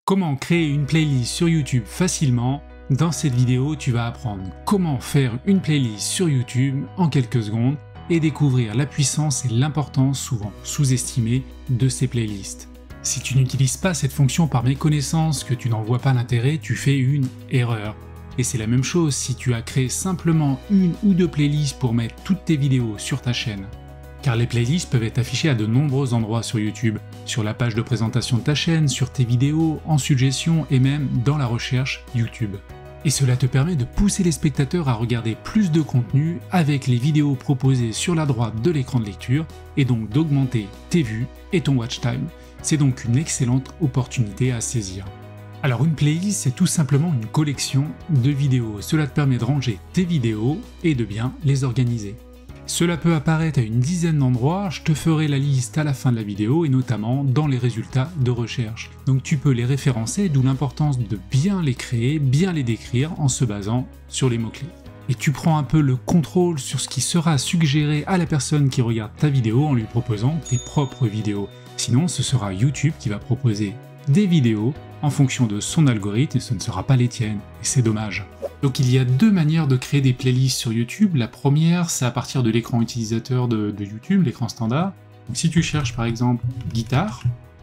Comment créer une playlist sur YouTube facilement? Dans cette vidéo, tu vas apprendre comment faire une playlist sur YouTube en quelques secondes et découvrir la puissance et l'importance souvent sous-estimée de ces playlists. Si tu n'utilises pas cette fonction par méconnaissance, que tu n'en vois pas l'intérêt, tu fais une erreur. Et c'est la même chose si tu as créé simplement une ou deux playlists pour mettre toutes tes vidéos sur ta chaîne. Car les playlists peuvent être affichées à de nombreux endroits sur YouTube, sur la page de présentation de ta chaîne, sur tes vidéos, en suggestions et même dans la recherche YouTube. Et cela te permet de pousser les spectateurs à regarder plus de contenu avec les vidéos proposées sur la droite de l'écran de lecture et donc d'augmenter tes vues et ton watch time. C'est donc une excellente opportunité à saisir. Alors une playlist, c'est tout simplement une collection de vidéos. Cela te permet de ranger tes vidéos et de bien les organiser. Cela peut apparaître à une dizaine d'endroits, je te ferai la liste à la fin de la vidéo et notamment dans les résultats de recherche. Donc tu peux les référencer, d'où l'importance de bien les créer, bien les décrire en se basant sur les mots-clés. Et tu prends un peu le contrôle sur ce qui sera suggéré à la personne qui regarde ta vidéo en lui proposant tes propres vidéos. Sinon, ce sera YouTube qui va proposer des vidéos en fonction de son algorithme et ce ne sera pas les tiennes, et c'est dommage. Donc il y a deux manières de créer des playlists sur YouTube. La première, c'est à partir de l'écran utilisateur de YouTube, l'écran standard. Donc si tu cherches par exemple guitare,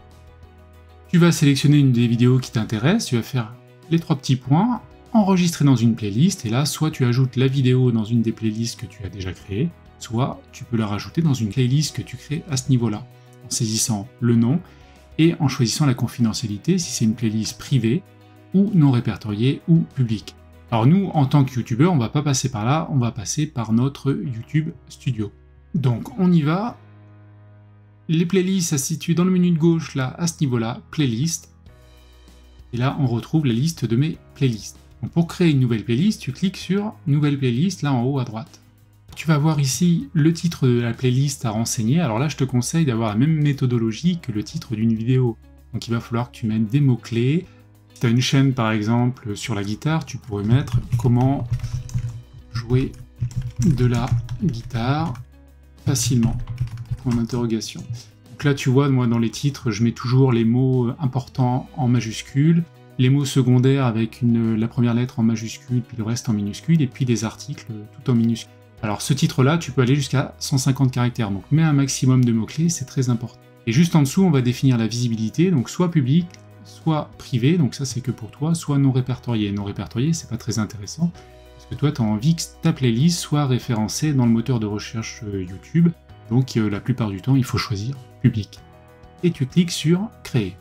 tu vas sélectionner une des vidéos qui t'intéresse, tu vas faire les trois petits points, enregistrer dans une playlist, et là, soit tu ajoutes la vidéo dans une des playlists que tu as déjà créées, soit tu peux la rajouter dans une playlist que tu crées à ce niveau-là, en saisissant le nom, et en choisissant la confidentialité si c'est une playlist privée ou non répertoriée ou publique. Alors nous, en tant que youtubeur, on va pas passer par là, on va passer par notre YouTube Studio. Donc on y va. Les playlists, ça se situe dans le menu de gauche, là, à ce niveau-là, playlist. Et là, on retrouve la liste de mes playlists. Donc pour créer une nouvelle playlist, tu cliques sur Nouvelle playlist, là en haut à droite. Tu vas voir ici le titre de la playlist à renseigner. Alors là, je te conseille d'avoir la même méthodologie que le titre d'une vidéo. Donc il va falloir que tu mettes des mots-clés. Si tu as une chaîne par exemple sur la guitare, tu pourrais mettre comment jouer de la guitare facilement. Point d'interrogation. Donc là, tu vois, moi dans les titres, je mets toujours les mots importants en majuscules, les mots secondaires avec la première lettre en majuscule, puis le reste en minuscule, et puis des articles tout en minuscule. Alors ce titre-là, tu peux aller jusqu'à 150 caractères, donc mets un maximum de mots-clés, c'est très important. Et juste en dessous, on va définir la visibilité, donc soit public, soit privé, donc ça c'est que pour toi, soit non répertorié. Non répertorié, c'est pas très intéressant, parce que toi tu as envie que ta playlist soit référencée dans le moteur de recherche YouTube, donc la plupart du temps il faut choisir public. Et tu cliques sur créer.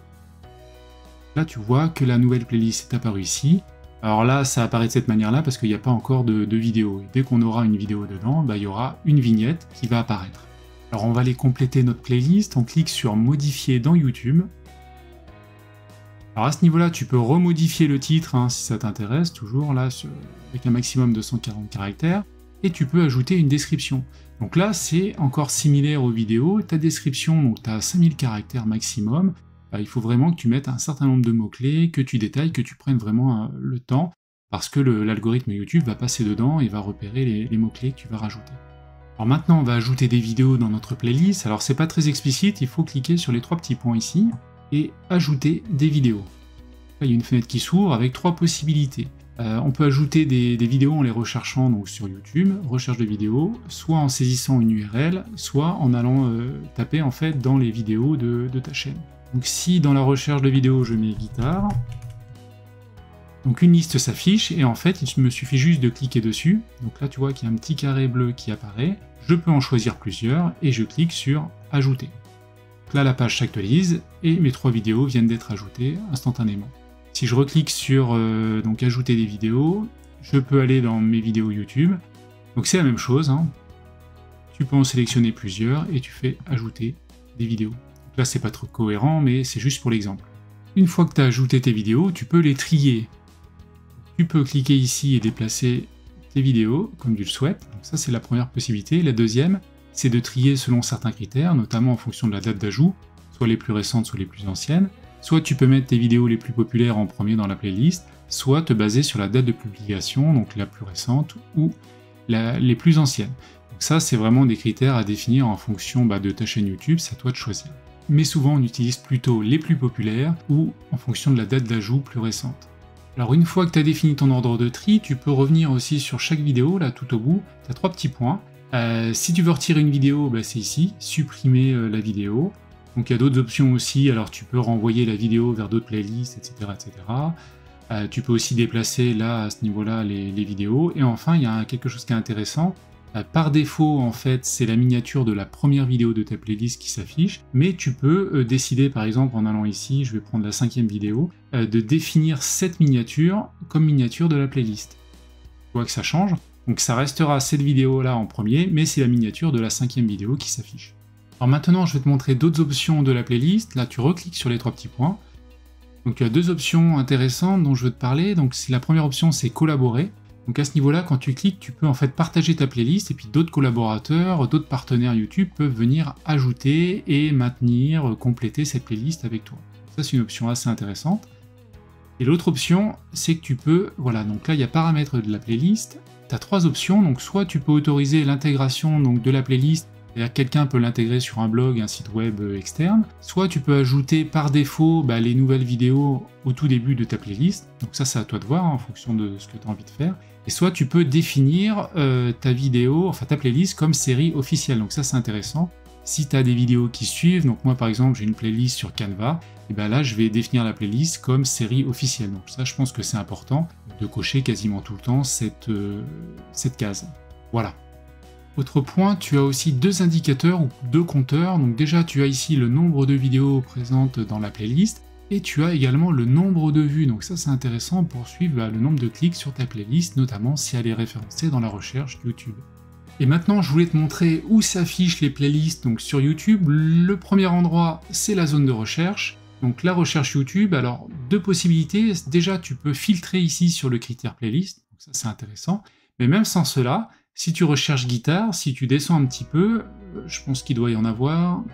Là tu vois que la nouvelle playlist est apparue ici. Alors là, ça apparaît de cette manière-là parce qu'il n'y a pas encore de vidéo. Et dès qu'on aura une vidéo dedans, il y aura une vignette qui va apparaître. Alors on va aller compléter notre playlist, on clique sur modifier dans YouTube. Alors à ce niveau-là, tu peux remodifier le titre si ça t'intéresse, toujours là, avec un maximum de 140 caractères. Et tu peux ajouter une description. Donc là, c'est encore similaire aux vidéos. Ta description, donc tu as 5000 caractères maximum. Il faut vraiment que tu mettes un certain nombre de mots-clés, que tu détailles, que tu prennes vraiment le temps, parce que l'algorithme YouTube va passer dedans et va repérer les mots-clés que tu vas rajouter. Alors maintenant, on va ajouter des vidéos dans notre playlist. Alors c'est pas très explicite, il faut cliquer sur les trois petits points ici, et ajouter des vidéos. Là, il y a une fenêtre qui s'ouvre avec trois possibilités. On peut ajouter des vidéos en les recherchant donc sur YouTube, recherche de vidéos, soit en saisissant une URL, soit en allant taper en fait dans les vidéos de ta chaîne. Donc si dans la recherche de vidéos je mets guitare, donc une liste s'affiche et en fait il me suffit juste de cliquer dessus. Donc là tu vois qu'il y a un petit carré bleu qui apparaît, je peux en choisir plusieurs et je clique sur ajouter. Donc là la page s'actualise et mes trois vidéos viennent d'être ajoutées instantanément. Si je reclique sur donc ajouter des vidéos, je peux aller dans mes vidéos YouTube. Donc c'est la même chose, tu peux en sélectionner plusieurs et tu fais ajouter des vidéos. Là, c'est pas trop cohérent, mais c'est juste pour l'exemple. Une fois que tu as ajouté tes vidéos, tu peux les trier. Tu peux cliquer ici et déplacer tes vidéos, comme tu le souhaites. Donc ça, c'est la première possibilité. La deuxième, c'est de trier selon certains critères, notamment en fonction de la date d'ajout, soit les plus récentes, soit les plus anciennes. Soit tu peux mettre tes vidéos les plus populaires en premier dans la playlist, soit te baser sur la date de publication, donc la plus récente, ou les plus anciennes. Donc ça, c'est vraiment des critères à définir en fonction de ta chaîne YouTube, c'est à toi de choisir. mais souvent on utilise plutôt les plus populaires ou en fonction de la date d'ajout plus récente. Alors une fois que tu as défini ton ordre de tri, tu peux revenir aussi sur chaque vidéo, là tout au bout, tu as 3 petits points. Si tu veux retirer une vidéo, bah, c'est ici, supprimer la vidéo. Donc il y a d'autres options aussi, alors tu peux renvoyer la vidéo vers d'autres playlists, etc. etc. Tu peux aussi déplacer là, à ce niveau-là, les vidéos. Et enfin, il y a quelque chose qui est intéressant. Par défaut, en fait, c'est la miniature de la première vidéo de ta playlist qui s'affiche, mais tu peux décider, par exemple, en allant ici, je vais prendre la 5e vidéo, de définir cette miniature comme miniature de la playlist. Tu vois que ça change. Donc ça restera cette vidéo-là en premier, mais c'est la miniature de la 5e vidéo qui s'affiche. Alors maintenant, je vais te montrer d'autres options de la playlist. Là, tu recliques sur les 3 petits points. Donc il y a 2 options intéressantes dont je veux te parler. Donc la première option, c'est collaborer. Donc à ce niveau-là, quand tu cliques, tu peux en fait partager ta playlist et puis d'autres collaborateurs, d'autres partenaires YouTube peuvent venir ajouter et maintenir, compléter cette playlist avec toi. Ça, c'est une option assez intéressante. Et l'autre option, c'est que tu peux, voilà, donc là, il y a paramètres de la playlist. Tu as 3 options, donc soit tu peux autoriser l'intégration de la playlist, c'est-à-dire quelqu'un peut l'intégrer sur un blog, un site web externe, soit tu peux ajouter par défaut les nouvelles vidéos au tout début de ta playlist, donc ça c'est à toi de voir en fonction de ce que tu as envie de faire, et soit tu peux définir ta vidéo, enfin ta playlist comme série officielle, donc ça c'est intéressant. Si tu as des vidéos qui suivent, donc moi par exemple j'ai une playlist sur Canva, et bien là je vais définir la playlist comme série officielle, donc ça je pense que c'est important de cocher quasiment tout le temps cette case. Voilà. Autre point, tu as aussi 2 indicateurs ou 2 compteurs, donc déjà tu as ici le nombre de vidéos présentes dans la playlist, et tu as également le nombre de vues, donc ça c'est intéressant pour suivre le nombre de clics sur ta playlist, notamment si elle est référencée dans la recherche YouTube. Et maintenant je voulais te montrer où s'affichent les playlists donc sur YouTube. Le premier endroit c'est la zone de recherche, donc la recherche YouTube. Alors 2 possibilités, déjà tu peux filtrer ici sur le critère playlist, donc ça c'est intéressant, mais même sans cela, si tu recherches guitare, si tu descends un petit peu, je pense qu'il doit y en avoir,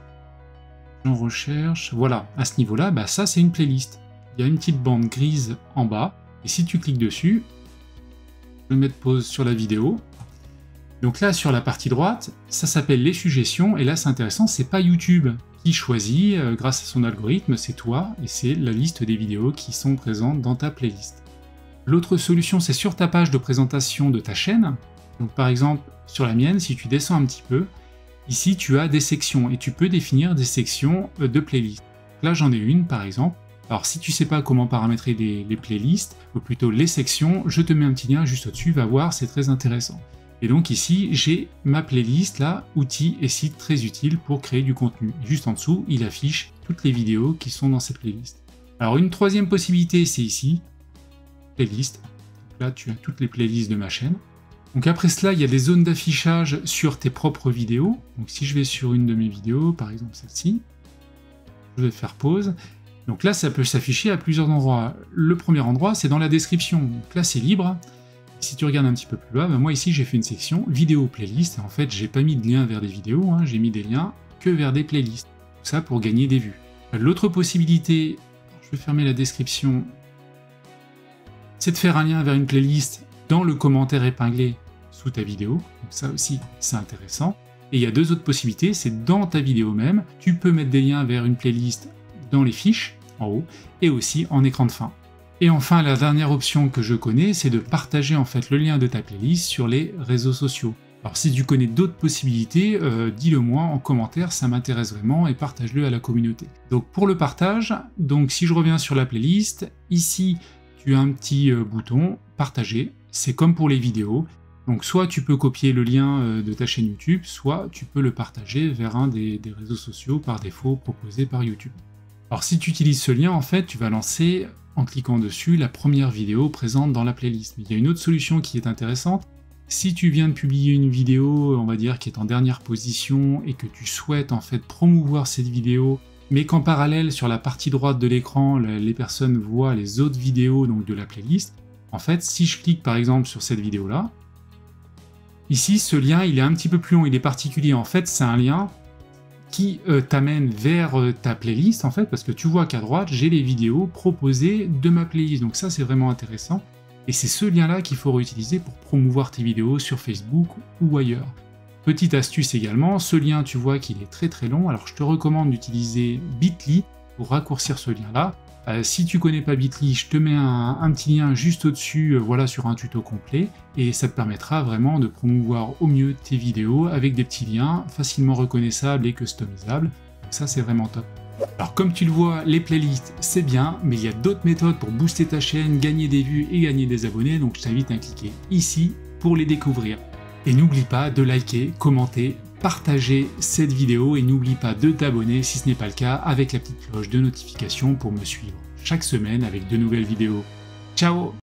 j'en recherche, voilà, à ce niveau-là, ça c'est une playlist. Il y a une petite bande grise en bas, et si tu cliques dessus, je vais mettre pause sur la vidéo. Donc là, sur la partie droite, ça s'appelle les suggestions, et là c'est intéressant, c'est pas YouTube qui choisit, grâce à son algorithme, c'est toi, et c'est la liste des vidéos qui sont présentes dans ta playlist. L'autre solution, c'est sur ta page de présentation de ta chaîne. Donc par exemple, sur la mienne, si tu descends un petit peu, ici tu as des sections, et tu peux définir des sections de playlist. Là j'en ai une par exemple. Alors si tu sais pas comment paramétrer les playlists, ou plutôt les sections, je te mets un petit lien juste au-dessus, va voir, c'est très intéressant. Et donc ici, j'ai ma playlist là, outils et sites très utiles pour créer du contenu. Et juste en dessous, il affiche toutes les vidéos qui sont dans cette playlist. Alors une troisième possibilité, c'est ici, playlist. Donc là, tu as toutes les playlists de ma chaîne. Donc après cela, il y a des zones d'affichage sur tes propres vidéos. Donc si je vais sur une de mes vidéos, par exemple celle-ci, je vais faire pause. Donc là, ça peut s'afficher à plusieurs endroits. Le premier endroit, c'est dans la description. Donc là, c'est libre. Si tu regardes un petit peu plus bas, moi ici, j'ai fait une section vidéo playlist. En fait, j'ai pas mis de lien vers des vidéos, j'ai mis des liens que vers des playlists. Tout ça pour gagner des vues. L'autre possibilité, je vais fermer la description, c'est de faire un lien vers une playlist dans le commentaire épinglé sous ta vidéo. Donc ça aussi, c'est intéressant. Et il y a 2 autres possibilités, c'est dans ta vidéo même, tu peux mettre des liens vers une playlist dans les fiches, en haut, et aussi en écran de fin. Et enfin, la dernière option que je connais, c'est de partager en fait le lien de ta playlist sur les réseaux sociaux. Alors si tu connais d'autres possibilités, dis-le moi en commentaire, ça m'intéresse vraiment, et partage-le à la communauté. Donc pour le partage, donc si je reviens sur la playlist, ici tu as un petit bouton partager, c'est comme pour les vidéos. Donc soit tu peux copier le lien de ta chaîne YouTube, soit tu peux le partager vers un des réseaux sociaux par défaut proposés par YouTube. Alors si tu utilises ce lien, en fait, tu vas lancer, en cliquant dessus, la première vidéo présente dans la playlist. Mais il y a une autre solution qui est intéressante. Si tu viens de publier une vidéo, on va dire, qui est en dernière position, et que tu souhaites en fait promouvoir cette vidéo, mais qu'en parallèle, sur la partie droite de l'écran, les personnes voient les autres vidéos donc de la playlist, en fait, si je clique par exemple sur cette vidéo-là, ici, ce lien, il est un petit peu plus long, il est particulier. En fait, c'est un lien qui t'amène vers ta playlist, en fait, parce que tu vois qu'à droite, j'ai les vidéos proposées de ma playlist. Donc ça, c'est vraiment intéressant. Et c'est ce lien-là qu'il faut réutiliser pour promouvoir tes vidéos sur Facebook ou ailleurs. Petite astuce également, ce lien tu vois qu'il est très long, alors je te recommande d'utiliser Bitly pour raccourcir ce lien là. Si tu connais pas Bitly, je te mets un petit lien juste au-dessus, voilà, sur un tuto complet, et ça te permettra vraiment de promouvoir au mieux tes vidéos avec des petits liens facilement reconnaissables et customisables, donc ça c'est vraiment top. Alors comme tu le vois, les playlists c'est bien, mais il y a d'autres méthodes pour booster ta chaîne, gagner des vues et gagner des abonnés, donc je t'invite à cliquer ici pour les découvrir. Et n'oublie pas de liker, commenter, partager cette vidéo et n'oublie pas de t'abonner si ce n'est pas le cas avec la petite cloche de notification pour me suivre chaque semaine avec de nouvelles vidéos. Ciao!